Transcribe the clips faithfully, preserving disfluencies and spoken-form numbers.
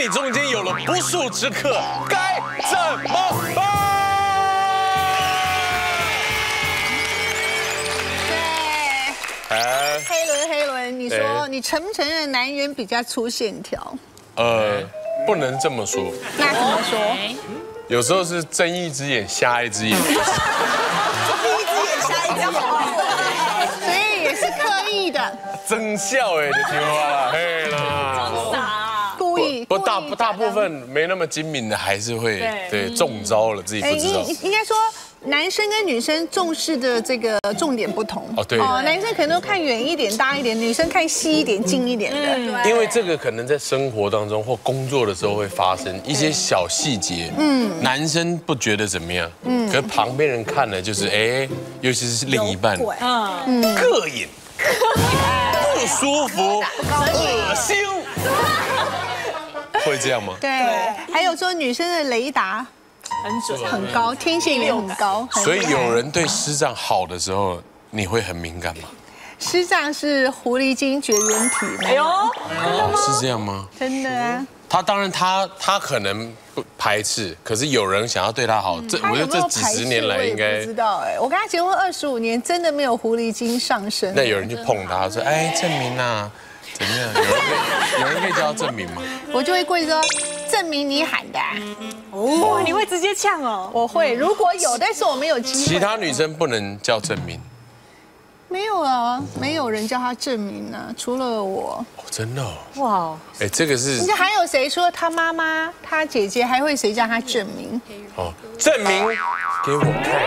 你中间有了不速之客，该怎么办？ 对， 哎， 黑轮黑轮，你说哎你承不承认男人比较粗线条？ 呃，不能这么说， 那怎么说？ 有时候是睁一只眼瞎一只眼， 一只眼瞎一只眼，所以也是刻意的， 真笑哎，就听话啦，嘿啦。 故意。 不大故意不大部分没那么精明的还是会对对中招了，自己哎， 不知道。 应应该说，男生跟女生重视的这个重点不同。 哦对男生可能都看远一点、大一点，女生看细一点、近一点的。 因为这个可能在生活当中或工作的时候会发生一些小细节，嗯，男生不觉得怎么样，嗯，可是旁边人看了就是哎，尤其是另一半， 嗯， 膈应、不舒服、恶心，会这样吗？ 对，还有说女生的雷达很准。 很高，天线也很高。很所以厉害有人对师丈好的时候，你会很敏感吗？ 师丈是狐狸精绝缘体， 哎呦， 哦，是这样吗？ 真的啊。 他当然他他可能不排斥，可是有人想要对他好，这我觉得他有没有这几十排斥年来应该我也不知道哎，我跟他结婚二十五年，真的没有狐狸精上身。 那有人去碰他说，哎，证明啊，怎么样？有人可以有人可以叫他证明吗？ 我就会过去说，证明你喊的啊。 哇，你会直接呛哦？ 我会，如果有，但是我没有机会。 其他女生不能叫证明没有啊，没有人叫他证明啊，除了我。 哦，真的哦。 哇， 哎，这个是你看还有谁？除了他妈妈、他姐姐，还会谁叫他证明？ 哦，证明给我看。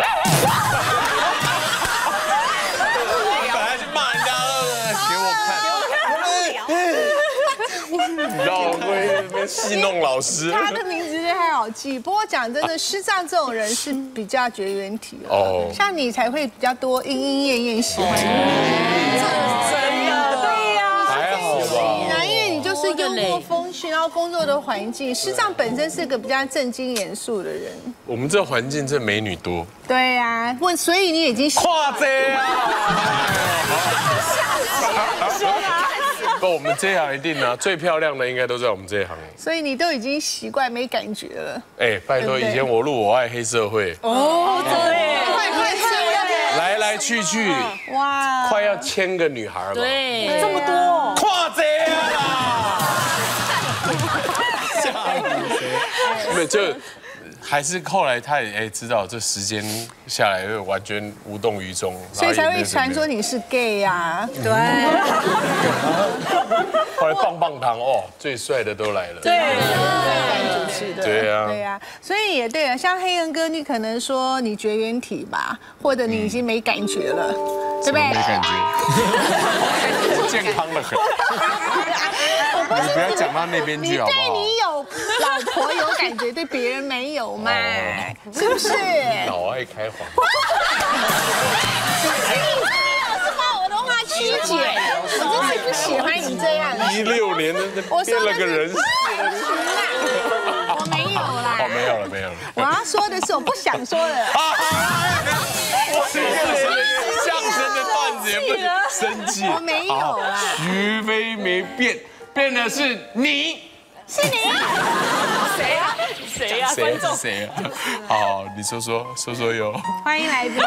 本来是骂人家的，给我看。你知道会那边戏弄老师。 他的名字还好记，不过讲真的，师丈这种人是比较绝缘体哦哦。 像你才会比较多莺莺燕燕喜欢你。 真的，对呀。 还好吧。 那因为你就是幽默风趣，然后工作的环境，师丈本身是个比较正经严肃的人。 我们这环境这美女多。 对呀，问，所以你已经跨这啊！不，我们这一行一定啊，最漂亮的应该都在我们这一行。 所以你都已经习惯没感觉了。 哎，拜托，以前我录《我爱黑社会》， 哦，对， 快快快！ 来来去去， 哇， 快要千个女孩了吧？ 对， 这么多， 跨这啊！没有，就还是后来他也哎知道这时间下来就完全无动于衷， 所以才会然后也没有传说你是 gay 呀。对。 后来棒棒糖哦，最帅的都来了。 对， 主持的， 对啊对呀，所以也对啊，像黑人哥，你可能说你绝缘体吧，或者你已经没感觉了，对不对？ 没感觉，健康的很。你不要讲到那边你去好不好？ 对你有老婆有感觉，对别人没有嘛？是不是？ 老爱开黄。 老是把我的话曲解，我真是不喜欢你这样。 一六年的我说的是变了个人。 我没有啦。 哦，没有了，没有了。 我要说的是我不想说的。 这个相声的段子也不能生气。 我没有啦。 徐飞没变，变的是你。 是你。 谁呀？谁呀？ 谁观众是谁啊？好，你说说说说有。 欢迎来宾。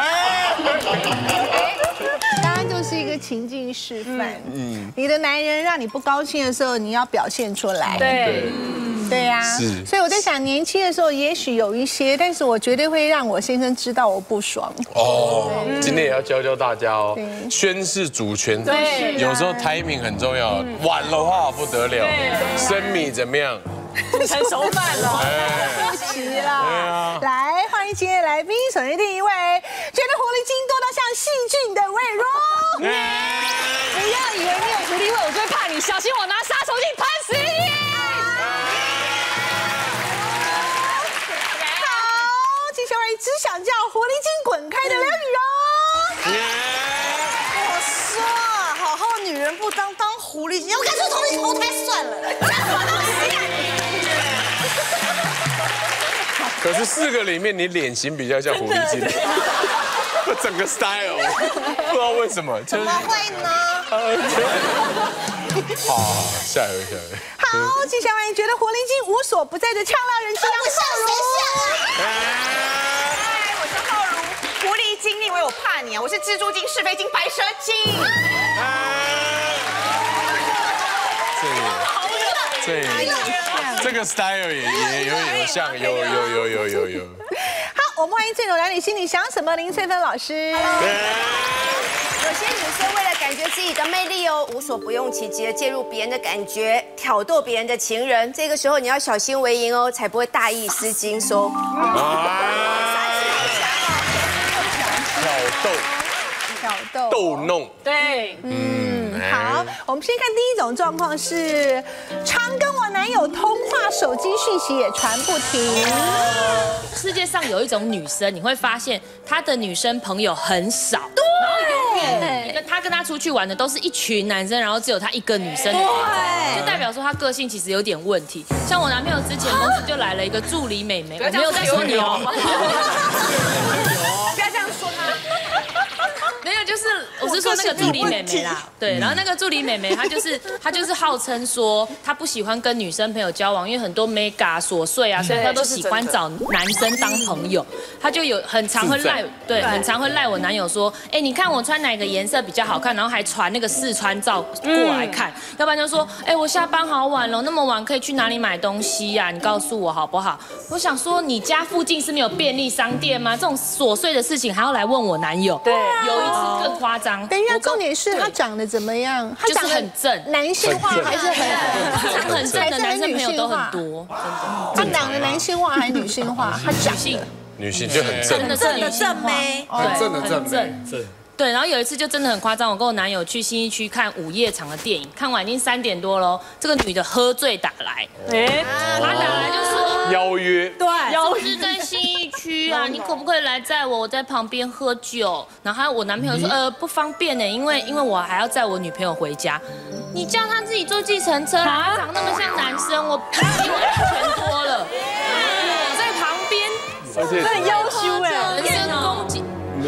刚刚就是一个情境示范。嗯，你的男人让你不高兴的时候，你要表现出来。 对， 对呀。 是。 所以我在想，年轻的时候也许有一些，但是我绝对会让我先生知道我不爽。 哦，今天也要教教大家哦对， 宣示主权。 对有时候 timing 很重要，晚的话不得了。生米怎么样？ 成熟饭了。 对不起啦。来，欢迎今天的来宾，首先第一位，觉得狐狸精多到像细菌的魏荣。 不要以为你有狐狸味，我就会怕你，小心我拿杀手锏喷死你！ 好，接下来只想叫狐狸精滚开的梁雨荣。 我说，好好女人不当当狐狸精，我干脆从你投胎算了。讲什么东西啊？ 可是四个里面，你脸型比较像狐狸精，整个 style 不知道为什么，就是怎么会呢？ 好，下一位，下一位。 好， 好，接下来你觉得狐狸精无所不在的俏辣人气让不像谁像啊？ 嗨，我是浩如，狐狸精，你以为我怕你啊？我是蜘蛛精、是非精、白蛇精。 这这这个 style 也也有有像，有有有有有有。 好，我们欢迎最懂男女心里想什么林翠芬老师。 有些女生为了感觉自己的魅力哦，无所不用其极的介入别人的感觉，挑逗别人的情人。这个时候你要小心为营哦，才不会大意失荆州。 挑逗， 挑逗， 逗弄， 对， 嗯，好，我们先看第一种状况是，常跟我男友通话，手机讯息也传不停。 世界上有一种女生，你会发现她的女生朋友很少， 对， 然后永远你跟她跟她出去玩的都是一群男生，然后只有她一个女生，就代表说她个性其实有点问题。像我男朋友之前公司就来了一个助理美眉，我没有在说你哦， 不要这样说她。 没有，就是我是说那个助理妹妹啦，对，然后那个助理妹妹她就是她就是号称说她不喜欢跟女生朋友交往，因为很多 mega 琐碎啊，所以她都喜欢找男生当朋友。她就有很常会赖，对，很常会赖我男友说，哎，你看我穿哪个颜色比较好看，然后还传那个试穿照过来看，要不然就说，哎，我下班好晚了，那么晚可以去哪里买东西呀？你告诉我好不好？我想说，你家附近是没有便利商店吗？这种琐碎的事情还要来问我男友？对，有一。更夸张。 等一下，重点是他长得怎么样？他长得很正， 男性化还是很长很正的男生朋友都很多， 真的。他长得男性化还是女性化？他长性， 女性就很正， 真的正的正妹， 对， 正的正正。对，然后有一次就真的很夸张，我跟我男友去信义区看午夜场的电影，看完已经三点多了，这个女的喝醉打来，哎，她打来就说邀约， 对，是不是在信义区啊？你可不可以来载我？我在旁边喝酒。然后我男朋友说，呃，不方便呢，因为因为我还要载我女朋友回家。你叫她自己坐计程车啦，长那么像男生，我比我安全多了。我在旁边， 而且很要求哎，人身攻击。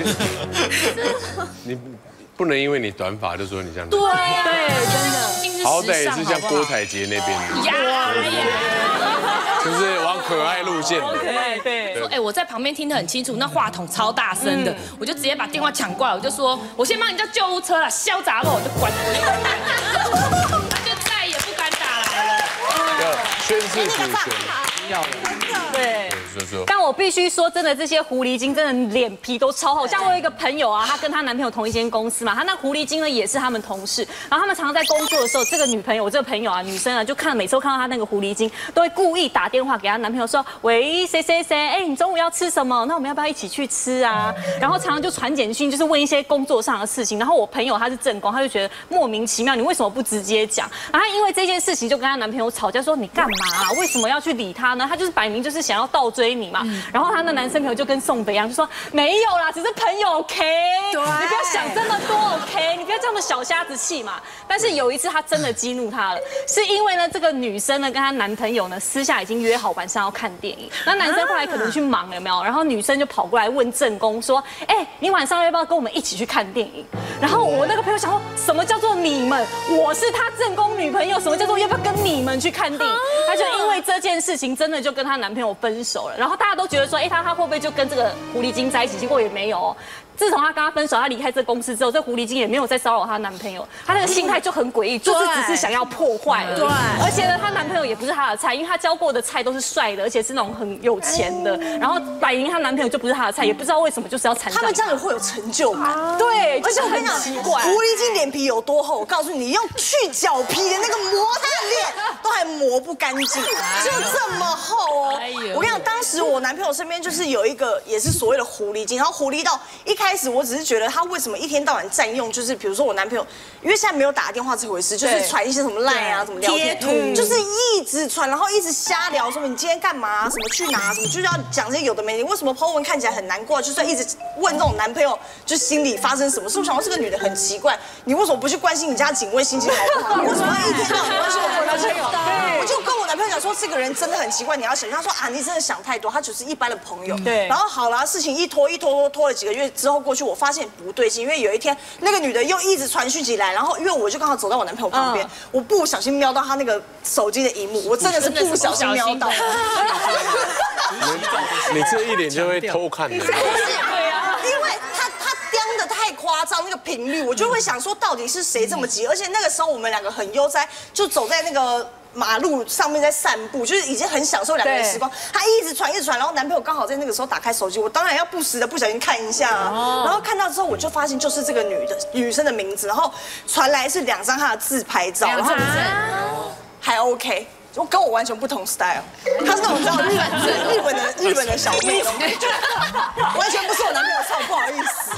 你不能因为你短发就说你像对对，真的， 好歹也是像郭采洁那边的， 呀， 就是往可爱路线的。 对对，说哎，我在旁边听得很清楚，那话筒超大声的，我就直接把电话抢过来，我就说我先帮你叫救护车了，潇洒了，我就关了，他就再也不敢打来了。 要宣誓主权，要对。 但我必须说，真的这些狐狸精真的脸皮都超厚。像我有一个朋友啊，她跟她男朋友同一间公司嘛，她那狐狸精呢也是他们同事。然后他们常常在工作的时候，这个女朋友，我这个朋友啊，女生啊，就看每次都看到她那个狐狸精，都会故意打电话给她男朋友说：“喂，谁谁谁，哎，你中午要吃什么？那我们要不要一起去吃啊？”然后常常就传简讯，就是问一些工作上的事情。然后我朋友她是正宫，她就觉得莫名其妙，你为什么不直接讲？然后因为这件事情就跟她男朋友吵架，说你干嘛啊？为什么要去理他呢？他就是摆明就是想要倒追你嘛。然后她的男生朋友就跟宋北一样，就说没有啦，只是朋友 ，OK， 你不要想这么多 ，OK， 你不要这么小瞎子气嘛。但是有一次他真的激怒她了，是因为呢这个女生呢跟她男朋友呢私下已经约好晚上要看电影，那男生后来可能去忙了有没有？然后女生就跑过来问正宫说，哎，你晚上要不要跟我们一起去看电影？然后我那个朋友想说，什么叫做你们？我是他正宫女朋友，什么叫做要不要跟你们去看电影？她就因为这件事情真的就跟她男朋友分手了，然后大家都觉得说，哎，她她会不会就跟这个狐狸精在一起？结果也没有哦。自从她跟他分手，她离开这公司之后，这狐狸精也没有再骚扰她男朋友。她那个心态就很诡异，就是只是想要破坏而已。对，而且呢，她男朋友也不是她的菜，因为她教过的菜都是帅的，而且是那种很有钱的。然后摆明她男朋友就不是她的菜，也不知道为什么就是要缠上。 他们这样也会有成就感。 对， 而且我跟你讲， 奇怪， 狐狸精脸皮有多厚？我告诉你，用去角皮的那个磨他的脸都还磨不干净，就这么厚哦。我跟你讲，当时我男朋友身边就是有一个也是所谓的狐狸精，然后狐狸到一开始我只是觉得他为什么一天到晚占用，就是比如说我男朋友，因为现在没有打电话这回事，就是传一些什么赖啊，什么聊天，就是一直传，然后一直瞎聊，说你今天干嘛，什么去哪，什么就是要讲这些有的没的。为什么 po 文看起来很难过，就是一直问这种男朋友，就心里发生什么事。我想到这个女的很奇怪，你为什么不去关心你家警卫心情好不好？为什么一天到晚关心我男朋友？我就跟我男朋友讲说，这个人真的很奇怪，你要小心。他说啊，你真的想太多。 多，他只是一般的朋友。 对。 然后好了，事情一拖一拖拖拖了几个月之后过去，我发现不对劲，因为有一天那个女的又一直传讯息来，然后因为我就刚好走到我男朋友旁边，我不小心瞄到他那个手机的荧幕，我真的是不小心瞄到。 你这一脸就会偷看的。 对啊，因为他他刁的太夸张，那个频率，我就会想说到底是谁这么急？而且那个时候我们两个很悠哉，就走在那个马路上面在散步，就是已经很享受两个人的时光。他一直传一直传，然后男朋友刚好在那个时候打开手机，我当然要不时的不小心看一下啊。然后看到之后，我就发现就是这个女的女生的名字，然后传来是两张她的自拍照，然后还 OK。我跟我完全不同 style， 他是那种你知道日日本的日本的小妹，完全不是我男朋友唱，不好意思，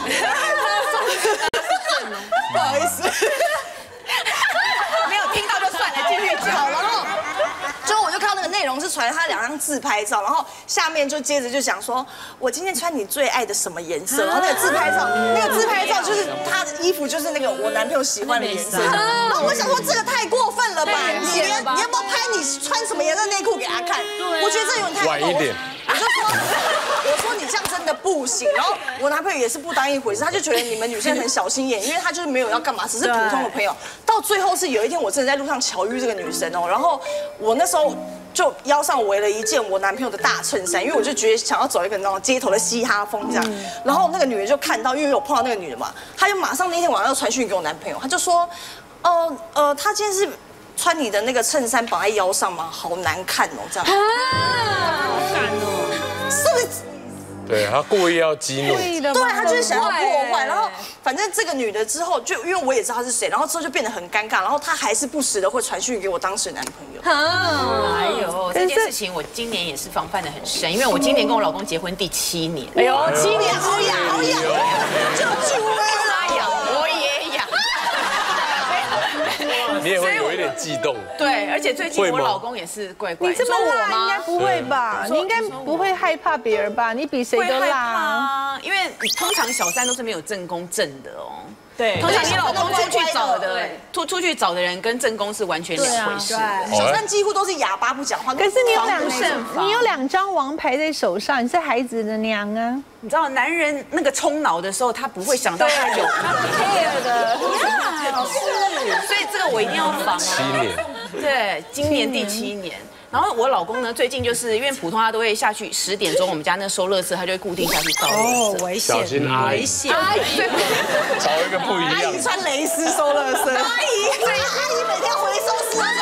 不好意思， 没有听到就算了，继续讲。 然后就我就看到那个内容是传他两张自拍照，然后下面就接着就讲说，我今天穿你最爱的什么颜色，然后那个自拍照，那个自拍照就是他的衣服就是那个我男朋友喜欢的颜色，然后我想说这个太过分了吧，你连你要不要拍你穿什么颜色内裤给他看？我觉得这有点太晚一点。 我就说，我说你这样真的不行。然后我男朋友也是不当一回事，他就觉得你们女生很小心眼，因为他就是没有要干嘛，只是普通的朋友。到最后是有一天我真的在路上巧遇这个女生哦，然后我那时候就腰上围了一件我男朋友的大衬衫，因为我就觉得想要走一个那种街头的嘻哈风这样。然后那个女人就看到，因为我碰到那个女的嘛，她就马上那天晚上传讯给我男朋友，她就说，呃呃，她今天是穿你的那个衬衫绑在腰上吗？好难看哦，这样。 好感哦， 是不是？ 对他故意要激怒， 对，他就是想要破坏。然后反正这个女的之后，就因为我也知道她是谁，然后之后就变得很尴尬，然后她还是不时的会传讯给我当时的男朋友。 哎呦，这件事情我今年也是防范的很深，因为我今年跟我老公结婚第七年。哎呦， 七年好痒好痒，就就他痒，我也痒。 你也会有一点悸动。 对，而且最近我老公也是怪怪。 你这么辣，应该不会吧？你应该不会害怕别人吧？你比谁都辣啊！因为通常小三都是没有正宫正的哦。 对， 通常你老公出去找的，出出去找的人跟正宫是完全两回事。 小三几乎都是哑巴不讲话。 可是你有两你有两张王牌在手上，你是孩子的娘啊！ 你知道男人那个冲脑的时候，他不会想到他有他不 care 的。是，所以这个我一定要防啊。 七年。 对，今年第七年。然后我老公呢，最近就是因为普通他都会下去十点钟，我们家那收垃圾，他就会固定下去倒垃圾。 哦，危险！ 小心阿姨， 阿姨， 找一个不一样。 阿姨穿蕾丝收垃圾。阿姨，阿姨每天回收垃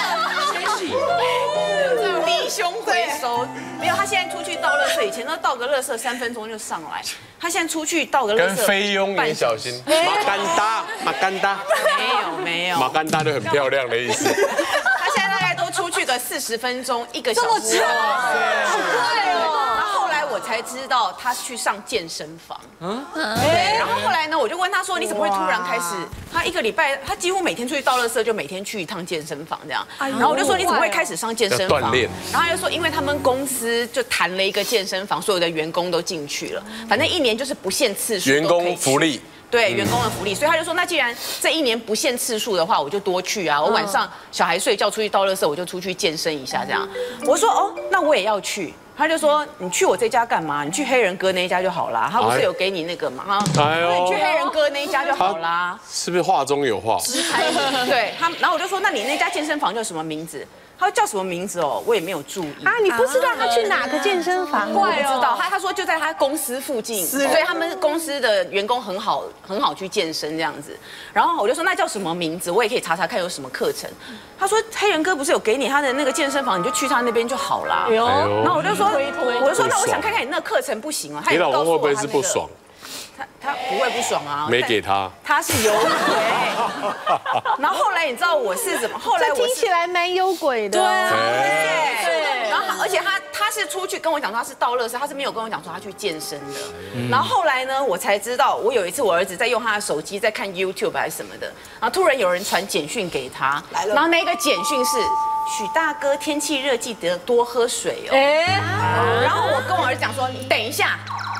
圾。 低胸回收。没有，他现在出去倒垃圾，以前都倒个垃圾三分钟就上来，他现在出去倒个垃圾。 跟菲佣也小心。马干达，马干达。 没有没有。 马干达就很漂亮的意思。 出去个四十分钟，一个小时， 这么久， 好快哦！然后后来我才知道他去上健身房，嗯，对。然后后来呢，我就问他说：“你怎么会突然开始？”他一个礼拜，他几乎每天出去倒垃圾，就每天去一趟健身房这样。然后我就说：“你怎么会开始上健身房？” 锻炼。 然后他就说：“因为他们公司就谈了一个健身房，所有的员工都进去了，反正一年就是不限次数， 员工福利。” 对员工的福利，所以他就说，那既然这一年不限次数的话，我就多去啊。我晚上小孩睡觉出去倒垃圾，我就出去健身一下这样。我说哦，那我也要去。他就说你去我这家干嘛？你去黑人哥那一家就好啦。他不是有给你那个吗？哎呦，你去黑人哥那一家就好啦。 是不是话中有话？ 对他，然后我就说，那你那家健身房叫什么名字？他叫什么名字哦？我也没有注意啊。你不知道他去哪个健身房？ 我不知道。他他说就在他公司附近，所以他们公司的员工很好很好去健身这样子。然后我就说那叫什么名字？我也可以查查看有什么课程。他说黑人哥不是有给你他的那个健身房，你就去他那边就好啦。然后我就说，我就说那我想看看你那个课程不行啊。 你老公会不会是不爽？ 他他不会不爽啊， 没给他， 他是有鬼。然后后来你知道我是怎么？后来我听起来蛮有鬼的。 对对。然后而且他他是出去跟我讲说他是倒垃圾，他是没有跟我讲说他去健身的。然后后来呢，我才知道，我有一次我儿子在用他的手机在看 YouTube 还是什么的，然后突然有人传简讯给他，然后那个简讯是许大哥天气热记得多喝水哦。然后我跟我儿子讲说，你等一下。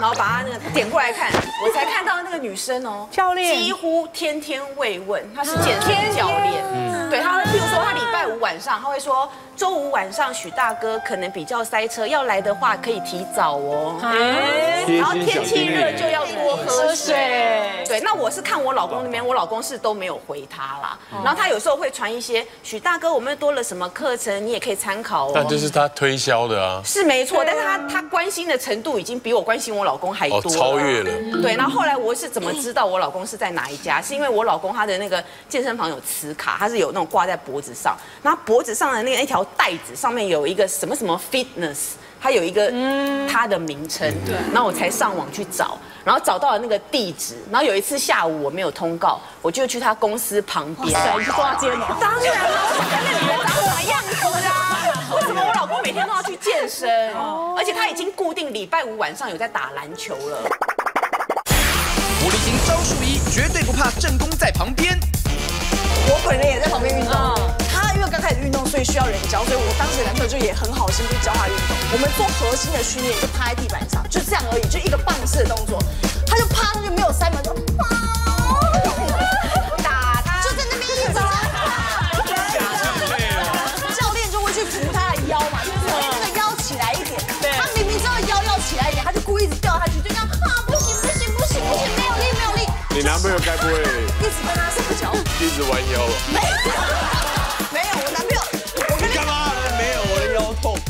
然后把他那个点过来看，我才看到那个女生哦， 教练几乎天天慰问，她是健身教练，对，她会，譬如说她礼拜五晚上，她会说周五晚上许大哥可能比较塞车，要来的话可以提早哦，然后天气热就要多喝水，对，那我是看我老公那边，我老公是都没有回他啦，然后他有时候会传一些许大哥我们多了什么课程，你也可以参考哦， 那就是他推销的啊， 是没错，但是他他关心的程度已经比我关心我老公还多了， 超越了， 对，然后后来我是怎么知道我老公是在哪一家？是因为我老公他的那个健身房有磁卡，他是有那种挂在脖子上，然后脖子上的那个一条带子上面有一个什么什么 fitness， 它有一个它的名称，对，然后我才上网去找，然后找到了那个地址，然后有一次下午我没有通告，我就去他公司旁边， 你去抓奸哦？ 当然了，我想看那女人长什么样子啊？为什么我老公每天都要去健身？而且他已经固定礼拜五晚上有在打篮球了。 狐狸精招数一，绝对不怕正宫在旁边。 我本人也在旁边运动，他因为刚开始运动，所以需要人教，所以我当时男朋友就也很好心去教他运动。我们做核心的训练，就趴在地板上，就这样而已，就一个棒式的动作，他就趴，他就没有塞门，就打他，就在那边一直教练就会去扶他的腰嘛，就是说这个腰起来一点，他明明知道腰要起来一点，他就故意一直掉下去，就这样啊，不行不行不行不行，没有力没有力。 你男朋友该不会一直跟他撒娇， 一直弯腰了？ 没有，没有，我男朋友，我跟你干嘛？没有，我的腰痛。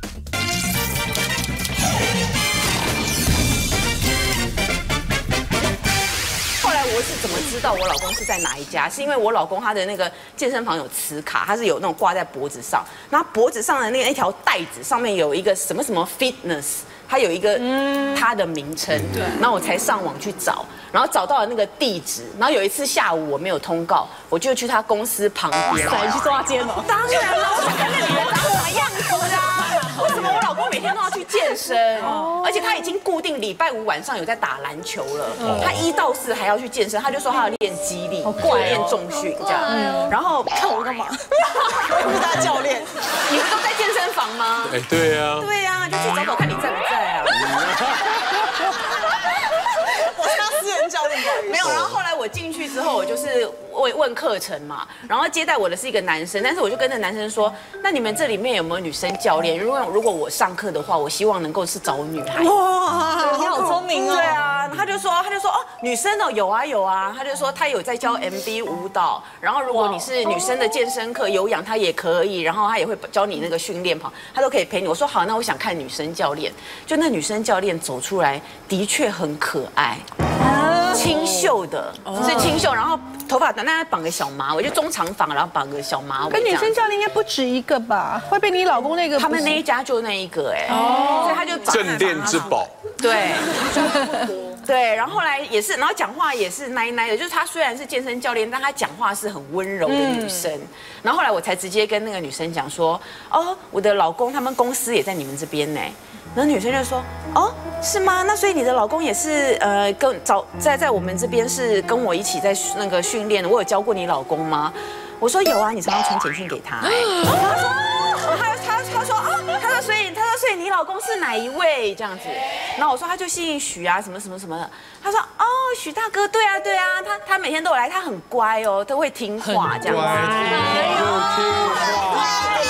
后来我是怎么知道我老公是在哪一家？是因为我老公他的那个健身房有磁卡，他是有那种挂在脖子上，然后脖子上的那个一条带子上面有一个什么什么 fitness， 它有一个它的名称，对，然后我才上网去找，然后找到了那个地址，然后有一次下午我没有通告，我就去他公司旁边， 你去抓奸哦？ 当然了，我想看那女人长什么样子啊？为什么我老公每天都要去健身？而且他已经固定礼拜五晚上有在打篮球了，他一到四还要去健身，他就说他要练肌力，练重训这样。然后看我干嘛？我不是他教练， 你们都在健身房吗？ 哎，对呀， 对呀，就去找找看你在不在啊。 我是他私人教练， 没有。然后后来我进去之后，我就是问问课程嘛，然后接待我的是一个男生，但是我就跟那男生说，那你们这里面有没有女生教练？如果如果我上课的话，我希望能够是找女孩。 哇， 你好聪明哦。 对啊，他就说他就说哦，女生哦有啊有啊，他就说他有在教 M V 舞蹈，然后如果你是女生的健身课有氧，他也可以，然后他也会教你那个训练跑，他都可以陪你。我说好，那我想看女生教练，就那女生教练走出来的确很可爱。清秀的，是清秀，然后头发短，但她绑个小马尾，就中长发，然后绑个小马尾。 跟女生教练应该不止一个吧？会被你老公那个？ 他们那一家就那一个哎，所以他就镇店之宝。 对，对，然后后来也是，然后讲话也是奶奶的，就是她虽然是健身教练，但她讲话是很温柔的女生。然后后来我才直接跟那个女生讲说，哦，我的老公他们公司也在你们这边呢。然后女生就说：“哦，是吗？那所以你的老公也是呃，跟早在在我们这边是跟我一起在那个训练的。我有教过你老公吗？”我说有啊，你常常传简讯给他。哎，他说，他他他说啊，他说所以他说所以你老公是哪一位这样子？然后我说他就姓许啊，什么什么什么的。他说哦，许大哥，对啊对啊，他他每天都有来，他很乖哦，都会听话这样子。 哎呦，听话。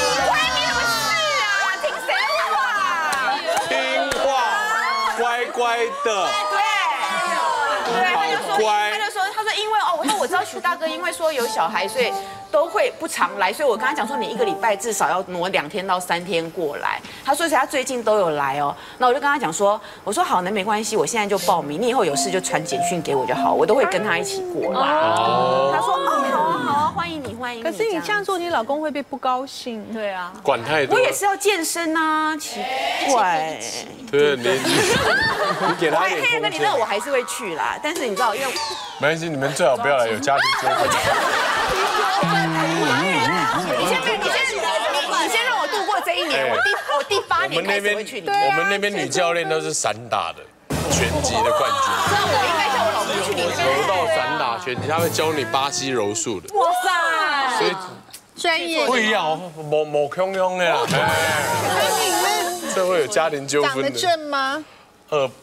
乖乖的， 对，对，他就说，他就说，他说，因为哦，我说我知道许大哥因为说有小孩，所以都会不常来，所以我跟他讲说，你一个礼拜至少要挪两天到三天过来。他说，而且他最近都有来哦。那我就跟他讲说，我说好，那没关系，我现在就报名，你以后有事就传简讯给我就好，我都会跟他一起过来。他说哦，好啊，好啊，欢迎你，欢迎你。 可是你这样做，你老公会不会不高兴？ 对啊， 管太多。 我也是要健身啊，奇怪。 对，你你给他一点空间。 黑人跟你那我还是会去啦，但是你知道，因为没关系，你们最好不要来有家庭纠纷。 你先别，你先你先让我度过这一年，我第我第八年开始会去你。 我们那边女教练都是散打的，拳击的冠军。 那我应该叫我老公去你那边。 柔道、散打、拳击，他会教你巴西柔术的。 哇塞！ 所以专业不一样哦，某某空空的啦。这会有家庭纠纷的。 长得正吗？ 呃，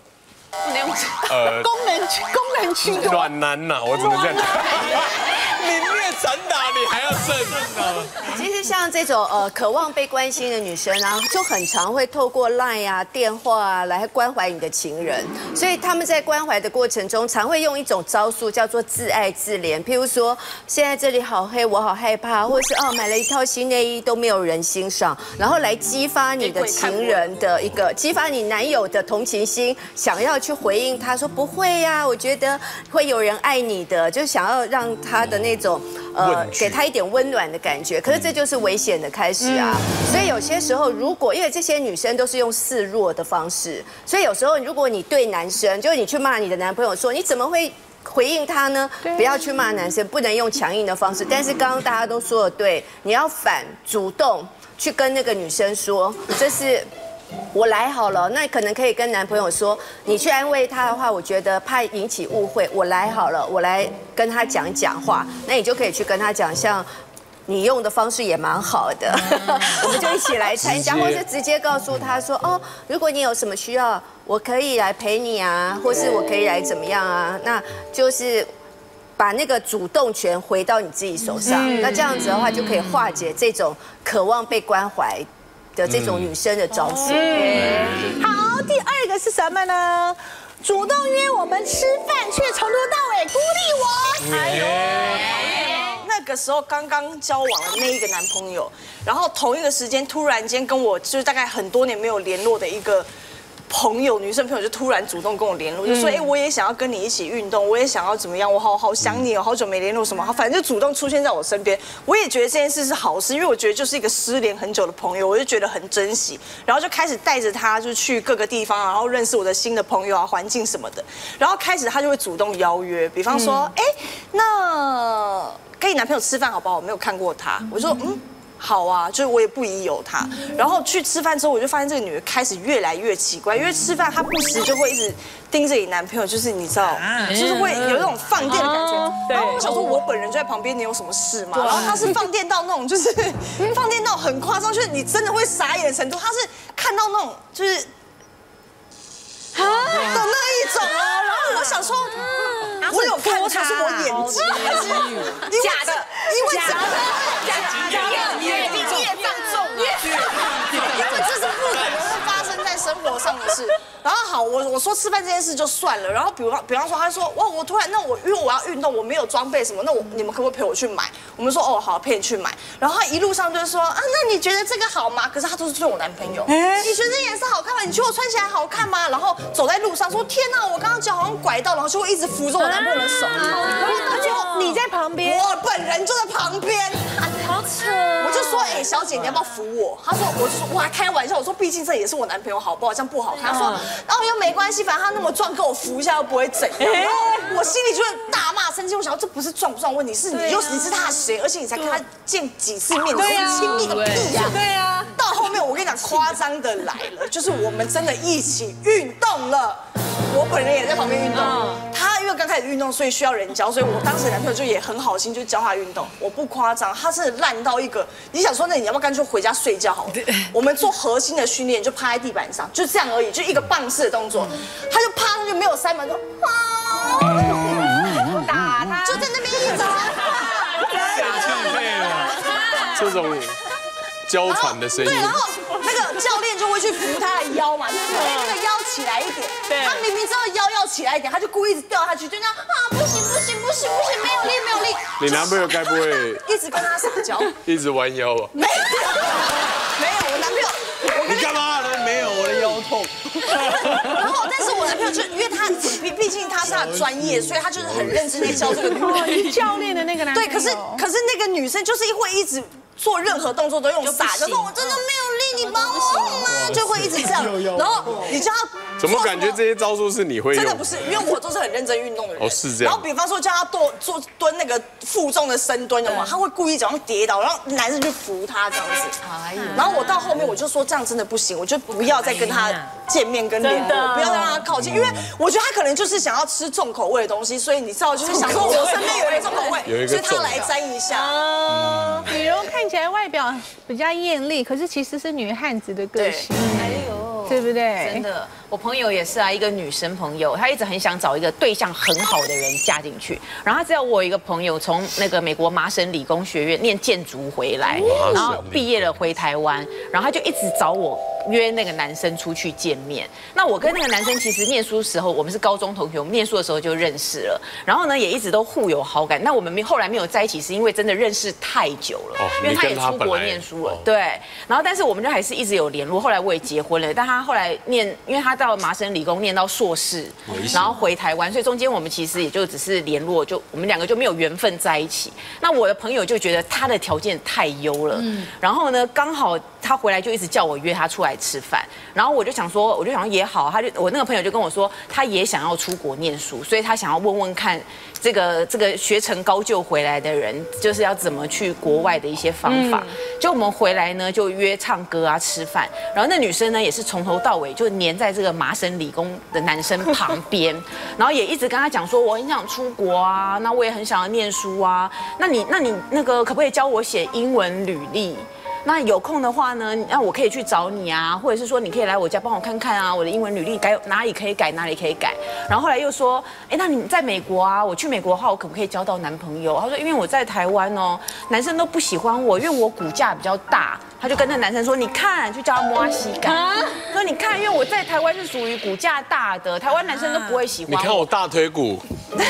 不能用呃， 功能区功能区多。 软男呐，我只能这样讲。你虐散打，你还要胜？ 其实像这种呃渴望被关心的女生啊，就很常会透过 LINE 啊、电话啊来关怀你的情人，所以他们在关怀的过程中，常会用一种招数叫做自爱自怜，譬如说现在这里好黑，我好害怕，或者是哦买了一套新内衣都没有人欣赏，然后来激发你的情人的一个激发你男友的同情心，想要去回应他说不会呀、啊，我觉得会有人爱你的，就想要让他的那种呃给他一点温暖的感觉，可是这就是危险的开始啊。所以有些时候，如果因为这些女生都是用示弱的方式，所以有时候如果你对男生，就是你去骂你的男朋友说你怎么会回应他呢？不要去骂男生，不能用强硬的方式。但是刚刚大家都说的对，你要反主动去跟那个女生说，这是。我来好了，那可能可以跟男朋友说，你去安慰他的话，我觉得怕引起误会。我来好了，我来跟他讲讲话，那你就可以去跟他讲，像你用的方式也蛮好的，我们就一起来参加，或是直接告诉他说，哦，如果你有什么需要，我可以来陪你啊，或是我可以来怎么样啊，那就是把那个主动权回到你自己手上，那这样子的话就可以化解这种渴望被关怀的这种女生的招数。 嗯，好，第二个是什么呢？主动约我们吃饭，却从头到尾孤立我。哎呦， 那个时候刚刚交往的那一个男朋友，然后同一个时间突然间跟我就是大概很多年没有联络的一个朋友，女生朋友就突然主动跟我联络，就说：“哎，我也想要跟你一起运动，我也想要怎么样，我好好想你哦，好久没联络什么。”反正就主动出现在我身边。我也觉得这件事是好事，因为我觉得就是一个失联很久的朋友，我就觉得很珍惜。然后就开始带着他就去各个地方，然后认识我的新的朋友啊、环境什么的。然后开始他就会主动邀约，比方说：“哎，那跟你男朋友吃饭好不好？我没有看过他。”我说：“嗯。”好啊，就是我也不疑有他。然后去吃饭之后，我就发现这个女人开始越来越奇怪，因为吃饭她不时就会一直盯着你男朋友，就是你知道，就是会有那种放电的感觉。然后我想说，我本人就在旁边，你有什么事吗？然后他是放电到那种，就是放电到很夸张，就是你真的会傻眼的程度。他是看到那种就是啊的那一种哦。然后我想说，我有看错是我眼睛还是假的？因为假的。因为这是不可能会发生在生活上的事。然后好，我我说吃饭这件事就算了。然后比方比方说，他说哇，我突然那我因为我要运动，我没有装备什么，那我你们可不可以陪我去买？我们说哦好，陪你去买。然后他一路上就是说啊，那你觉得这个好吗？可是他都是对我男朋友，你觉得这颜色好看吗？你觉得我穿起来好看吗？然后走在路上说天哪，我刚刚脚好像拐到，然后就会一直扶着我男朋友的手。 而且你在旁边， 我本人就在旁边。 好扯！ 我就说，哎，小姐，你要不要扶我？他说，我就说，我还开玩笑，我说，毕竟这也是我男朋友，好不好？这样不好看。他说，然后又没关系，反正他那么壮，跟我扶一下又不会怎样。然后我心里就会大骂生气，我想说，这不是壮不壮问题，是你又你是他的谁，而且你才跟他见几次面，你是亲密个屁呀！ 对啊。 到后面我跟你讲，夸张的来了，就是我们真的一起运动了。我本人也在旁边运动，他因为刚开始运动，所以需要人教，所以我当时男朋友就也很好心，就教他运动。我不夸张，他是烂到一个，你想说那你要不要干脆回家睡觉好了？我们做核心的训练，就趴在地板上，就这样而已，就一个棒式的动作，他就趴上去没有塞满，说啊，打他，就在那边一直下去配了，这种娇喘的声音。 对，然后那个教练就会去扶他的腰嘛，就是哎那个腰起来一点。他明明知道腰要起来一点，他就故意一直掉下去，就那样啊不行不行不行不行，没有力没有力。 你男朋友该不会一直跟他撒娇， 一直弯腰啊？ 没有没有，我男朋友。 你干嘛呢？没有，我的腰痛。 然后，但是我男朋友就因为他毕毕竟他是他的专业，所以他就是很认真在教这个女人。 教练的那个男朋友。 对，可是可是那个女生就是会一直做任何动作都用撒，就说我真的没有力，你帮我吗？就会一直这样。然后你叫他。 怎么感觉这些招数是你会用？ 真的不是，因为我都是很认真运动的人。 哦，是这样。 然后比方说叫他做做蹲那个负重的深蹲的嘛，他会故意脚上跌倒，然后男生去扶他这样子。哎呀。然后我到后面我就说这样真的不行，我就不要再跟他见面跟联络，不要再让他靠近，因为我觉得他可能就是想要吃重口味的东西，所以你知道就是想说我身边有一个重口味，所以他来沾一下。 李柔看起来外表比较艳丽，可是其实是女汉子的个性。哎呦。对不对？ 真的， 我朋友也是啊，一个女生朋友，她一直很想找一个对象很好的人嫁进去。然后她知道我有一个朋友从那个美国麻省理工学院念建筑回来，然后毕业了回台湾，然后她就一直找我约那个男生出去见面。那我跟那个男生其实念书时候，我们是高中同学，我们念书的时候就认识了，然后呢也一直都互有好感。那我们没后来没有在一起，是因为真的认识太久了，因为他也出国念书了，对。然后但是我们就还是一直有联络。后来我也结婚了，但他后来念，因为他到麻省理工念到硕士，然后回台湾，所以中间我们其实也就只是联络，就我们两个就没有缘分在一起。那我的朋友就觉得他的条件太优了，嗯，然后呢刚好他回来就一直叫我约他出来吃饭，然后我就想说，我就想说也好，他就我那个朋友就跟我说，他也想要出国念书，所以他想要问问看这个这个学成高就回来的人，就是要怎么去国外的一些方法。嗯、就我们回来呢，就约唱歌啊、吃饭，然后那女生呢也是从头到尾就黏在这个麻省理工的男生旁边，然后也一直跟他讲说，我很想出国啊，那我也很想要念书啊，那你那你那个可不可以教我写英文履历？那有空的话呢，那我可以去找你啊，或者是说你可以来我家帮我看看啊，我的英文履历改哪里可以改，哪里可以改。然后后来又说，哎，那你在美国啊，我去美国的话，我可不可以交到男朋友？他说，因为我在台湾哦，男生都不喜欢我，因为我骨架比较大。他就跟那男生说，你看，去叫他摸膝盖。说你看，因为我在台湾是属于骨架大的，台湾男生都不会喜欢我。 你看我大腿骨。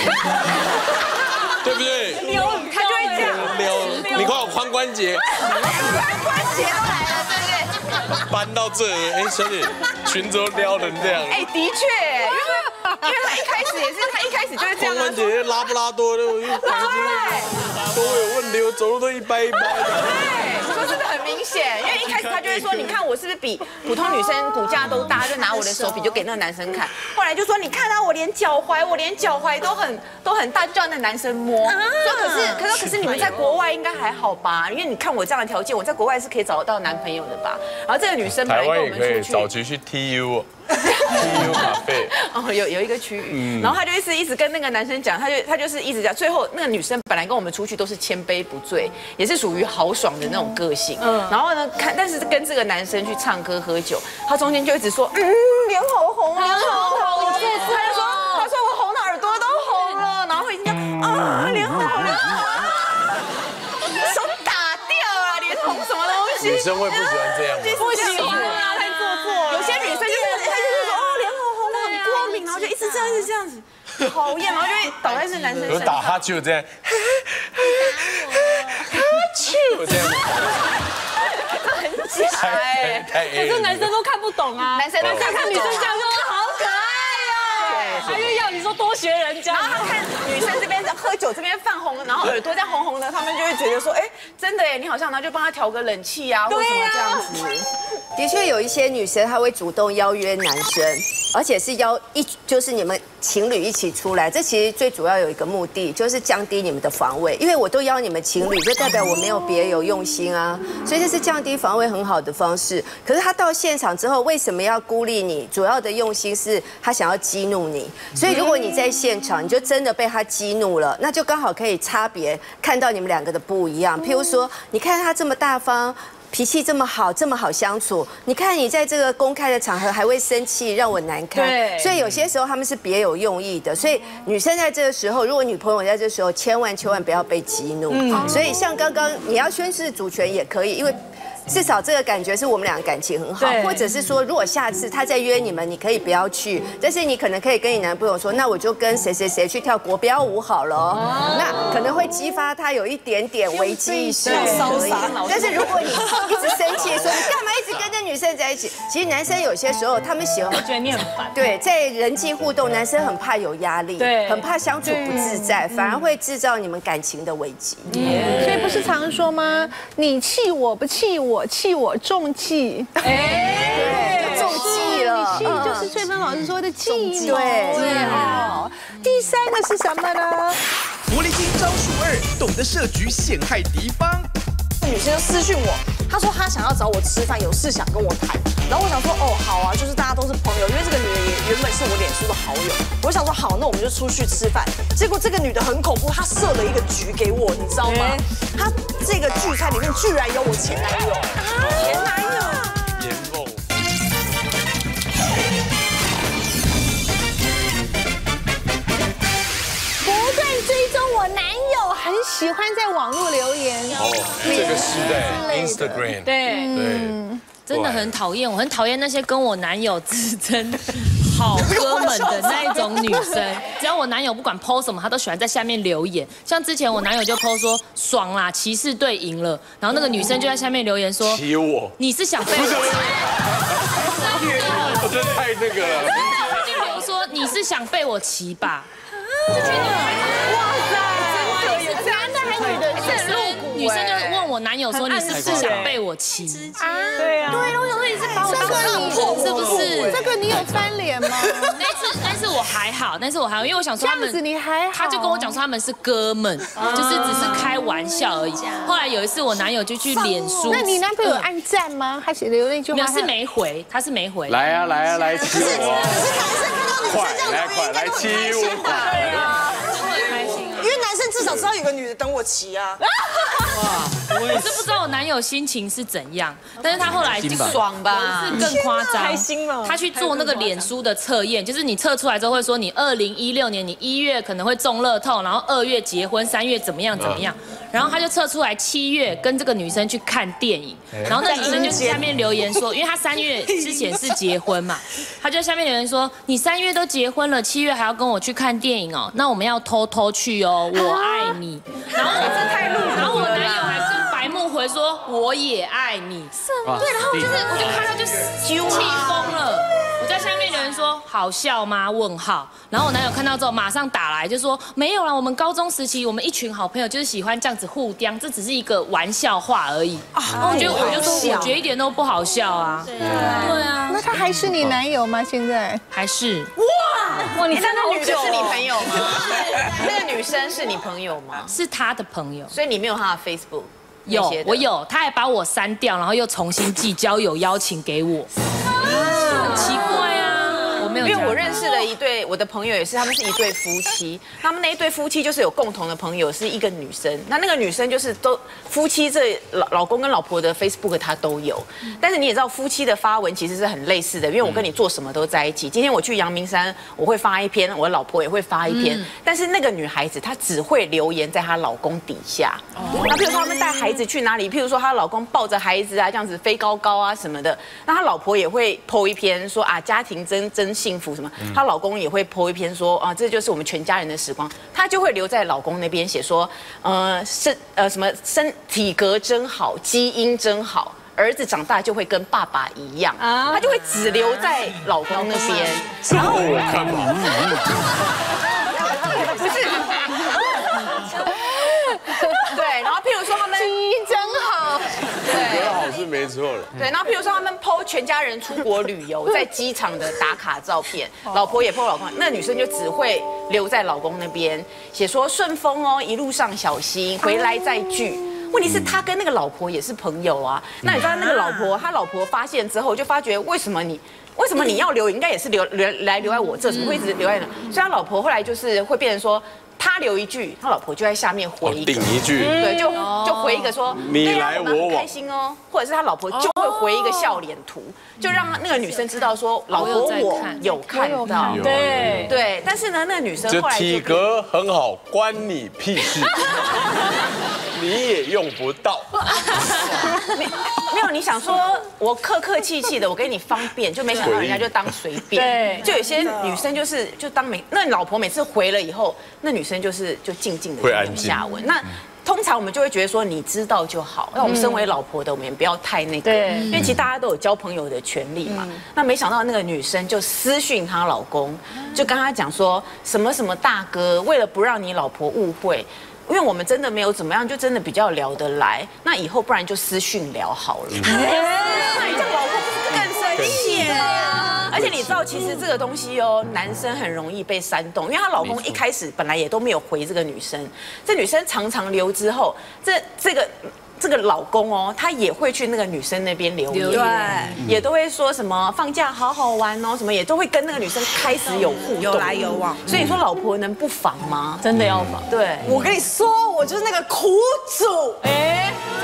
对不对？ 溜，他就会这样溜。你看我髋关节， 髋关节都来了，对不对？ 搬到这，哎，小姐，裙子都撩成这样。 哎，的确，因为因为他一开始也是，他一开始就是这样。 髋关节拉布拉多的，我一都有问题，我走路都一掰一掰的。 对，说真的很明显，因为一开始他就会说，你看我是不是比普通女生骨架都大，就拿我的手比就给那个男生看。后来就说，你看啊，我连脚踝，我连脚踝都很都很大，就叫那男生摸。说可是可是可是你们在国外应该还好吧？因为你看我这样的条件，我在国外是可以找得到男朋友的吧？然后这个女生本来跟我们出去， 早期去 T U。T U 咖啡哦，有有一个区域，然后他就一直一直跟那个男生讲，他就他就是一直讲，最后那个女生本来跟我们出去都是千杯不醉，也是属于豪爽的那种个性，嗯，然后呢看，但是跟这个男生去唱歌喝酒，他中间就一直说，嗯，脸好红啊，脸好红，他就说他说我红的耳朵都红了，然后一讲啊，脸好红，脸好红，手打掉啊，脸红什么东西？ 女生会不喜欢这样吗？ 不喜欢啊，太做作。有些女生就是。然后就一直这样，一直这样子，讨厌，然后就会倒在这男生身上。 打哈欠这样，哈欠这样， 很假哎。 可是男生都看不懂啊， 男生都看看女生这样说好可爱哦，他就要你说多学人家。 然后他看女生这边喝酒，这边泛红，然后耳朵这样红红的，他们就会觉得说，哎，真的哎，你好像，然后就帮他调个冷气啊，或什么这样子。 的确有一些女生她会主动邀约男生，而且是邀一就是你们情侣一起出来，这其实最主要有一个目的，就是降低你们的防卫，因为我都邀你们情侣，就代表我没有别有用心啊，所以这是降低防卫很好的方式。可是他到现场之后，为什么要孤立你？主要的用心是他想要激怒你，所以如果你在现场，你就真的被他激怒了，那就刚好可以差别看到你们两个的不一样。譬如说，你看他这么大方。脾气这么好，这么好相处，你看你在这个公开的场合还会生气，让我难堪。对，所以有些时候他们是别有用意的。所以女生在这个时候，如果女朋友在这时候，千万千万不要被激怒。嗯，所以像刚刚你要宣示主权也可以，因为。至少这个感觉是我们俩感情很好，或者是说，如果下次他再约你们，你可以不要去，但是你可能可以跟你男朋友说，那我就跟谁谁谁去跳国标舞好了，哦、那可能会激发他有一点点危机意识，可以。但是如果你一直生气说你干嘛一直跟这女生在一起，其实男生有些时候他们喜欢， 我觉得你很烦。 对，在人际互动，男生很怕有压力，对，很怕相处不自在，反而会制造你们感情的危机。 所以不是常说吗？你气我不气我。我气我中气， 哎，对，中气了， 气就是翠芬老师说的气， 对， 哦。第三个是什么呢？ 狐狸精招数二，懂得设局陷害敌方。 女生就私讯我，她说她想要找我吃饭，有事想跟我谈。然后我想说，哦，好啊，就是大家都是朋友，因为这个女的也原本是我脸书的好友。我想说，好，那我们就出去吃饭。结果这个女的很恐怖，她设了一个局给我，你知道吗？她这个聚餐里面居然有我前男友，前男友， 严凤。 网络留言， 哦，这个时代 ，Instagram， 对对。 真的很讨厌，我很讨厌那些跟我男友自称好哥们的那一种女生。只要我男友不管 po 什么，他都喜欢在下面留言。像之前我男友就 po 说爽啦，骑士队赢了，然后那个女生就在下面留言说骑我， 你是想被我骑？ 我真的太那个了。 他就留说你是想被我骑吧？就觉得哇塞，真的男的还女的，是露骨。女生就问我男友说你是不是想被我骑？ 对啊， 对，我想说你是把我当老婆是不是？ 这个你有翻脸吗？ 那次，但是我还好，但是我还好，因为我想说他们， 你还好， 他就跟我讲说他们是哥们，就是只是开玩笑而已。后来有一次我男友就去脸书， 那你男朋友按赞吗？他写留那句话， 没有是没回，他是没回。 来啊来啊来骑我！ 快来快来骑我！ 对啊，因为男生至少知道有个女的等我骑啊。 我是不知道我男友心情是怎样，但是他后来就爽吧， 是更夸张， 开心了。 他去做那个脸书的测验，就是你测出来之后会说你二零一六年你一月可能会中乐透，然后二月结婚，三月怎么样怎么样，然后他就测出来七月跟这个女生去看电影，然后那女生就下面留言说，因为他三月之前是结婚嘛，他就下面留言说你三月都结婚了，七月还要跟我去看电影哦，那我们要偷偷去哦，我爱你。然后然后我男友还更白目回说我也爱你，对，然后我就是我就看到就气疯了。我在下面留言说好笑吗？问号。然后我男友看到之后马上打来就说没有啦，我们高中时期我们一群好朋友就是喜欢这样子互刁，这只是一个玩笑话而已。我觉得我就说我觉得一点都不好笑啊。对啊。 那他还是你男友吗？现在还是？ 哇哇，你那个女的是你朋友吗？那个女生是你朋友吗？ 是他的朋友， 所以你没有他的 Facebook。 有，我有，他还把我删掉，然后又重新寄交友邀请给我，很奇怪啊，我没有。 因为我认识的一对我的朋友也是，他们是一对夫妻，他们那一对夫妻就是有共同的朋友，是一个女生，那那个女生就是都夫妻这老老公跟老婆的 Facebook 她都有，但是你也知道夫妻的发文其实是很类似的，因为我跟你做什么都在一起。今天我去阳明山，我会发一篇，我的老婆也会发一篇，但是那个女孩子她只会留言在她老公底下。那譬如说他们带孩子去哪里，譬如说她老公抱着孩子啊，这样子飞高高啊什么的，那她老婆也会 po 一篇说啊家庭真真幸福什么，她老公也会 po 一篇说啊这就是我们全家人的时光，她就会留在老公那边写说呃身呃什么身体格真好，基因真好。儿子长大就会跟爸爸一样，她就会只留在老公那边。 然后我看嘛， 不是，对，然后譬如说他们基因真好， 觉得好是没错了。 对，然后譬如说他们 po 全家人出国旅游，在机场的打卡照片，老婆也 po 老公，那女生就只会留在老公那边，写说顺风哦，一路上小心，回来再聚。问题是，他跟那个老婆也是朋友啊。那你知道那个老婆，他老婆发现之后，就发觉为什么你，为什么你要留，应该也是留留来留在我这，怎么会一直留在那？所以他老婆后来就是会变成说，他留一句，他老婆就在下面回一个， 顶一句， 对，就就回一个说你来我往， 开心哦，或者是他老婆就会回一个笑脸图，就让那个女生知道说，老婆我有看到， 对对，但是呢，那个女生就后来体格很好，关你屁事。你也用不到， 没有你想说，我客客气气的，我给你方便，就没想到人家就当随便。对，就有些女生就是就当没，那老婆每次回了以后，那女生就是就静静的留下文。那通常我们就会觉得说，你知道就好。那我们身为老婆的，我们也不要太那个，因为其实大家都有交朋友的权利嘛。那没想到那个女生就私讯她老公，就跟他讲说什么什么大哥，为了不让你老婆误会。因为我们真的没有怎么样，就真的比较聊得来。那以后不然就私讯聊好了。那你这样老公不是更生气啊？而且你知道，其实这个东西哦，男生很容易被煽动，因为她老公一开始本来也都没有回这个女生，这女生常常留之后，这这个。这个老公哦，他也会去那个女生那边留言，对，也都会说什么放假好好玩哦，什么也都会跟那个女生开始有互动， 有来有往。 所以你说老婆能不防吗？ 真的要防。 对， 我跟你说，我就是那个苦主。 哎，真的吗？我在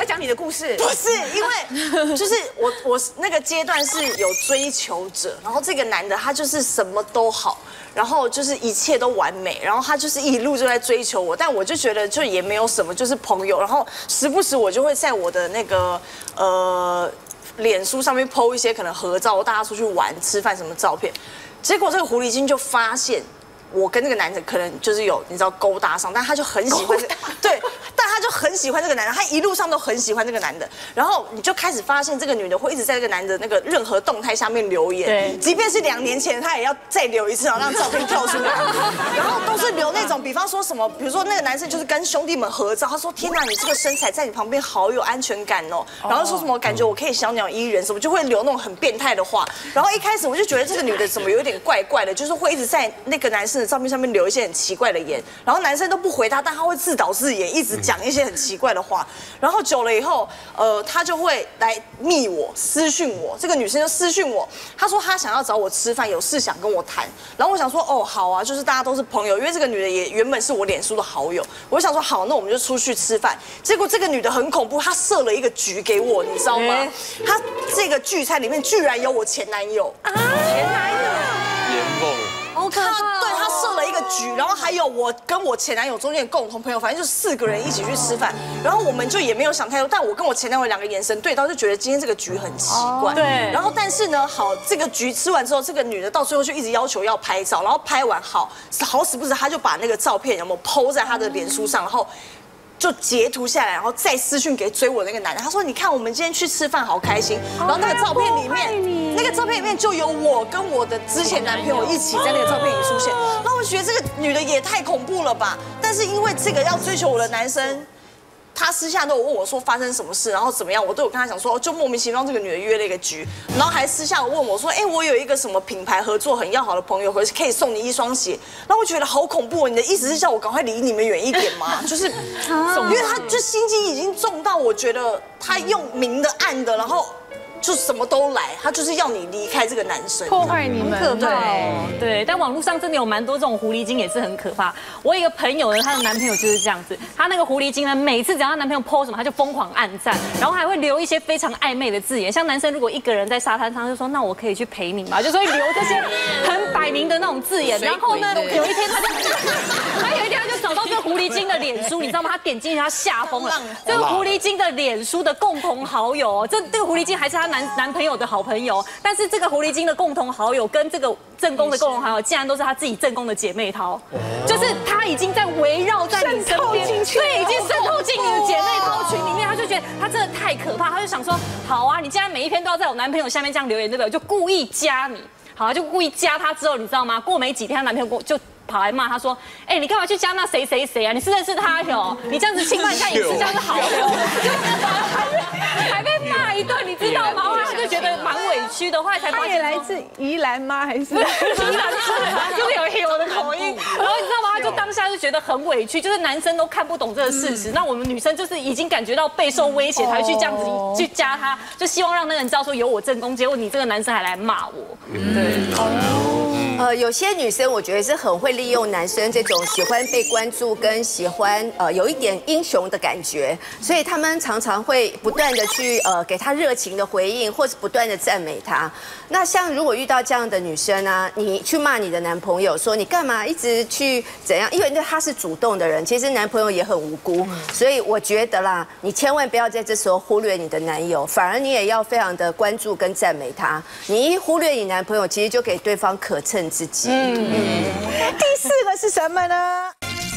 讲你的故事。 不是，因为就是我我那个阶段是有追求者，然后这个男的他就是什么都好。然后就是一切都完美，然后他就是一路就在追求我，但我就觉得就也没有什么，就是朋友。然后时不时我就会在我的那个呃脸书上面 po 一些可能合照，大家出去玩、吃饭什么照片。结果这个狐狸精就发现我跟那个男的可能就是有你知道勾搭上，但他就很喜欢，对，但他就很喜欢这个男的，他一路上都很喜欢这个男的。然后你就开始发现这个女的会一直在这个男的那个任何动态下面留言，对，即便是两年前，他也要再留一次，然后让照片跳出来。然后都是留那种，比方说什么，比如说那个男生就是跟兄弟们合照，他说天哪，你这个身材在你旁边好有安全感哦。然后说什么感觉我可以小鸟依人什么，就会留那种很变态的话。然后一开始我就觉得这个女的怎么有点怪怪的，就是会一直在那个男生的照片上面留一些很奇怪的言，然后男生都不回他，但他会自导自演，一直讲一些很奇怪的话。然后久了以后，呃，他就会来密我、私讯我。这个女生就私讯我，她说她想要找我吃饭，有事想跟我谈。然后我想说，哦，好啊，就是大家都是朋友，因为这个女的也原本是我脸书的好友。我就想说，好，那我们就出去吃饭。结果这个女的很恐怖，她设了一个局给我，你知道吗？她这个聚餐里面居然有我前男友啊，前男友， 严凤。 好可怕！对他设了一个局，然后还有我跟我前男友中间的共同朋友，反正就四个人一起去吃饭。然后我们就也没有想太多，但我跟我前男友两个眼神对到，就觉得今天这个局很奇怪。对。然后但是呢，好，这个局吃完之后，这个女的到最后就一直要求要拍照，然后拍完好好死不死，她就把那个照片有没有 po 在她的脸书上，然后就截图下来，然后再私讯给追我那个男的。他说：“你看，我们今天去吃饭好开心。”然后那个照片里面，那个照片里面就有我跟我的之前男朋友一起在那个照片里出现。那我觉得这个女的也太恐怖了吧！但是因为这个要追求我的男生，他私下都有问我说发生什么事，然后怎么样，我都有跟他讲说，就莫名其妙这个女的约了一个局，然后还私下问我说，哎，我有一个什么品牌合作很要好的朋友，可是可以送你一双鞋。然后我觉得好恐怖，你的意思是叫我赶快离你们远一点吗？就是，因为他就心机已经重到，我觉得他用明的暗的，然后。就什么都来，他就是要你离开这个男生， 破坏你们。 对对，但网络上真的有蛮多这种狐狸精，也是很可怕。我有一个朋友呢，她的男朋友就是这样子，她那个狐狸精呢，每次只要她男朋友 po 什么，她就疯狂按赞，然后还会留一些非常暧昧的字眼。像男生如果一个人在沙滩上，就说那我可以去陪你吗？就是会留这些很摆明的那种字眼。然后呢，有一天他就，他有一天他就找到这个狐狸精的脸书，你知道吗？他点进去，他吓疯了。这个狐狸精的脸书的共同好友，这这个狐狸精还是他男男朋友的好朋友，但是这个狐狸精的共同好友跟这个正宫的共同好友，竟然都是他自己正宫的姐妹淘，就是他已经在围绕在你身边，对，已经渗透进你的姐妹淘群里面，他就觉得他真的太可怕，他就想说，好啊，你既然每一篇都要在我男朋友下面这样留言，对不对？我就故意加你，好，就故意加他之后，你知道吗？过没几天，他男朋友就跑来骂他说：“哎、欸，你干嘛去加那谁谁谁啊？你是认识他哟？你这样子侵犯人家隐私，这样是好的哦。”还被骂一顿，你知道吗？后来他就觉得蛮委屈的，后来才发现。 他也来自宜兰吗？还是？ 宜兰就是有黑我的口音。然后你知道吗？他就当下就觉得很委屈，就是男生都看不懂这个事实，那我们女生就是已经感觉到备受威胁，才会去这样子去加他，就希望让那个人知道说有我正宫，结果你这个男生还来骂我。对。 呃，有些女生我觉得是很会利用男生这种喜欢被关注跟喜欢呃有一点英雄的感觉，所以他们常常会不断的去呃给他热情的回应，或是不断的赞美他。那像如果遇到这样的女生啊，你去骂你的男朋友说你干嘛一直去怎样，因为他是主动的人，其实男朋友也很无辜，所以我觉得啦，你千万不要在这时候忽略你的男友，反而你也要非常的关注跟赞美他。你一忽略你男朋友，其实就给对方可乘之机。嗯嗯。 第四个是什么呢？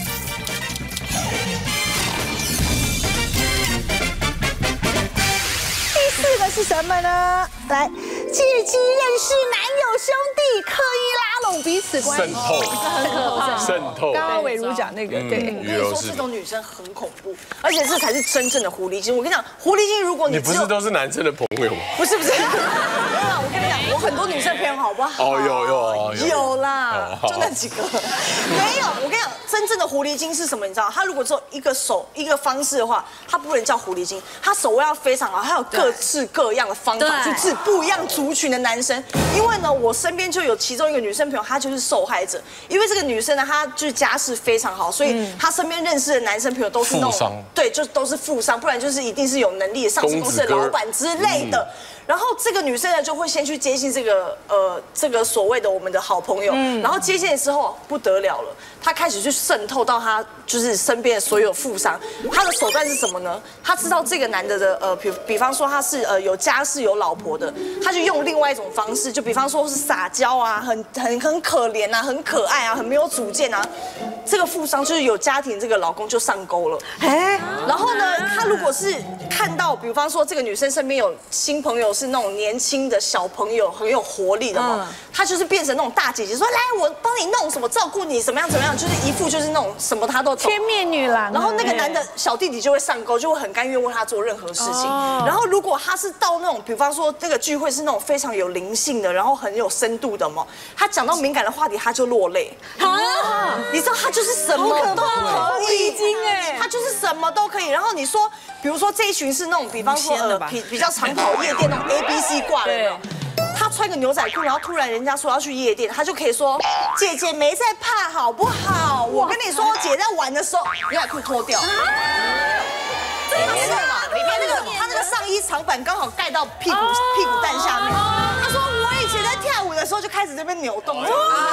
第四个是什么呢？来，借机认识男友兄弟，刻意拉拢彼此关系， 渗透， 很可怕。 渗透。 刚刚伟如讲那个，对， 我跟你说这种女生很恐怖，而且这才是真正的狐狸精。我跟你讲，狐狸精如果你你不是都是男生的朋友吗？ 不是不是，我跟你讲，我很多女生朋友好不好？ 哦有有有有啦， 就那几个。没有，我跟你讲，真正的狐狸精是什么？你知道，它如果只有一个手一个方式的话，它不能叫狐狸精，它手腕要非常好，它有各式各样的方法去治不一样族群的男生。因为呢，我身边就有其中一个女生朋友，她就是受害者。因为这个女生呢，她就是家世非常好，所以她身边认识的男生朋友都是那种对，就都是富商，不然就是一定是有能力的上市公司的老板之类的。然后这个女生呢，就会先去接近这个呃这个所谓的我们的好朋友，然后接近之后不得了了，她开始去渗透到她就是身边的所有富商。她的手段是什么呢？她知道这个男的的呃比比方说他是呃有家室有老婆的，她就用另外一种方式，就比方说是撒娇啊，很很很可怜啊，很可爱啊，很没有主见啊。这个富商就是有家庭，这个老公就上钩了。哎，然后呢，他如果是看到比方说这个女生身边有新朋友是那种年轻的小朋友，很有活力的嘛，她就是变成那种大姐姐，说来我帮你弄什么，照顾你怎么样怎么样，就是一副就是那种什么她都懂， 千面女郎。 然后那个男的小弟弟就会上钩，就会很甘愿为他做任何事情。然后如果他是到那种比方说这个聚会是那种非常有灵性的，然后很有深度的嘛，他讲到敏感的话题他就落泪。啊，你知道他就是什么都可以，哎，他就是什么都可以。然后你说，比如说这一群是那种比方说呃比比较常跑夜店那种 A B C 挂的，他穿个牛仔裤，然后突然人家说要去夜店，他就可以说姐姐没在怕好不好？我跟你说，姐在玩的时候牛仔裤脱掉。这个是嘛？里面那个他那个上衣长版刚好盖到屁股屁股蛋下面。他说我以前在跳舞的时候就开始这边扭动，马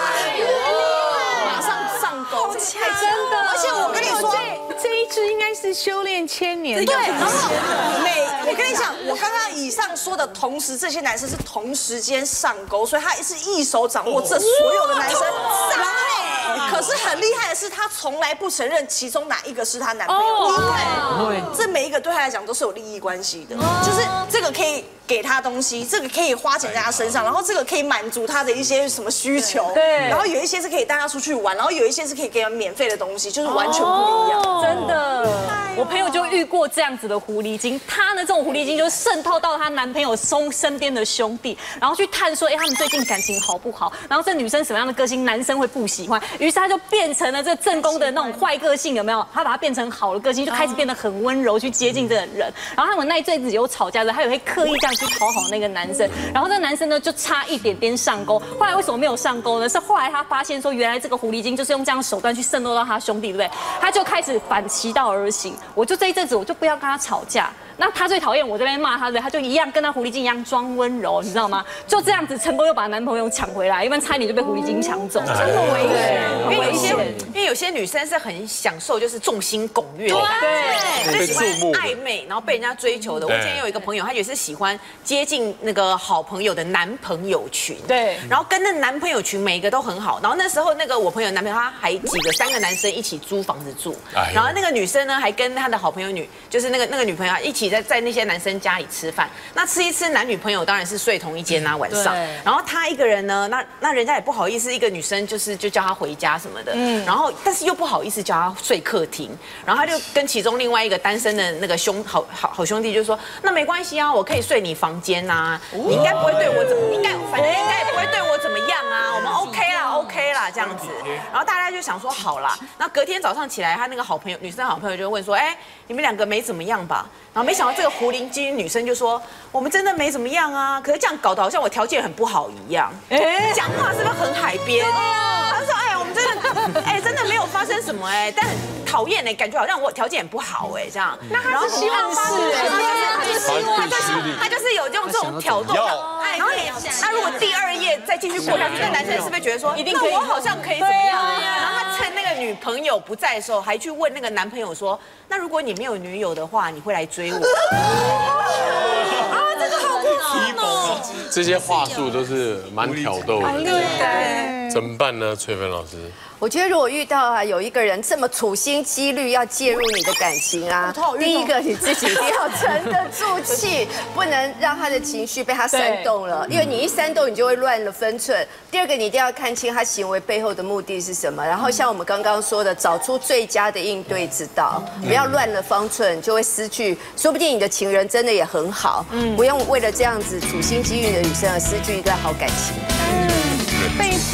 上上钩， 真的。 而且我跟你说， 这一支应该是修炼千年。 对，然后每我跟你讲，我刚刚以上说的同时，这些男生是同时间上钩，所以他是一手掌握这所有的男生。然后，可是很厉害的是，他从来不承认其中哪一个是她男朋友，因为这每一个对他来讲都是有利益关系的，就是这个可以给他东西，这个可以花钱在他身上，然后这个可以满足他的一些什么需求，对，然后有一些是可以带他出去玩，然后有一些是可以给他免费的东西，就是完全不一样。 真的，我朋友就遇过这样子的狐狸精，她呢这种狐狸精就渗透到她男朋友身身边的兄弟，然后去探说，哎，他们最近感情好不好？然后这女生什么样的个性，男生会不喜欢，于是他就变成了这正宫的那种坏个性，有没有？他把它变成好的个性，就开始变得很温柔，去接近这个人。然后他们那一阵子有吵架的，他也会刻意这样去讨好那个男生。然后这男生呢就差一点点上钩。后来为什么没有上钩呢？是后来他发现说，原来这个狐狸精就是用这样的手段去渗透到他兄弟，对不对？他就开始反其道而行。我就这一阵子我就不要跟他吵架。那他最讨厌我这边骂他的，他就一样跟他狐狸精一样装温柔，你知道吗？就这样子成功又把男朋友抢回来，要不然差一点就被狐狸精抢走，真的危险。 因为有一些，因为有些女生是很享受就是众星拱月的感觉，就喜欢暧昧，然后被人家追求的。我之前有一个朋友，他也是喜欢接近那个好朋友的男朋友群，对，然后跟那男朋友群每一个都很好。然后那时候那个我朋友男朋友他还几个三个男生一起租房子住，然后那个女生呢还跟他的好朋友女，就是那个那个女朋友一起。在在那些男生家里吃饭，那吃一吃，男女朋友当然是睡同一间啊，晚上。然后他一个人呢，那那人家也不好意思，一个女生就是就叫他回家什么的。嗯。然后但是又不好意思叫他睡客厅，然后他就跟其中另外一个单身的那个兄好好好兄弟就说，那没关系啊，我可以睡你房间呐，你应该不会对我怎么，应该反正应该也不会对我怎么样啊，我们 OK 啦 OK 啦这样子。然后大家就想说好啦，那隔天早上起来，他那个好朋友女生好朋友就问说，哎，你们两个没怎么样吧？然后没想到这个狐狸精女生就说：“我们真的没怎么样啊，可是这样搞得好像我条件很不好一样，哎，讲话是不是很海边？”他说：“哎，我们真的，哎，真的没有发生什么哎，但很讨厌哎，感觉好像我条件很不好哎，这样。”那他是希望是哎，他就是他就是有这种这种挑逗。然后你那如果第二页再继续过下去，那男生是不是觉得说，那我好像可以怎么样？然后他趁那个女朋友不在的时候，还去问那个男朋友说：“那如果你没有女友的话，你会来追我？”啊，这个好过分哦！ 这些话术都是蛮挑逗的，对，怎么办呢？翠芬老师， 我觉得如果遇到啊有一个人这么处心积虑要介入你的感情啊，第一个你自己一定要沉得住气，不能让他的情绪被他煽动了，因为你一煽动你就会乱了分寸。第二个你一定要看清他行为背后的目的是什么，然后像我们刚刚说的，找出最佳的应对之道，不要乱了方寸，就会失去，说不定你的情人真的也很好，不用为了这样子处心积虑的女生而失去一段好感情。 被破坏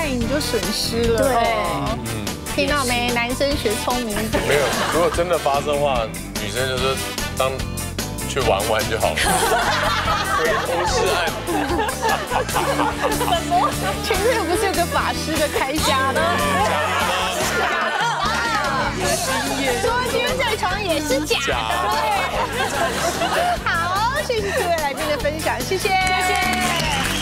欢迎你就损失了。对，听到没？男生学聪明一点。 没有，如果真的发生的话，女生就说当去玩玩就好了。回头是岸。 什么？前面不是有个法师的开箱的？假的。说今天这床也是假的。好，谢谢四位来宾的分享，谢谢。谢谢。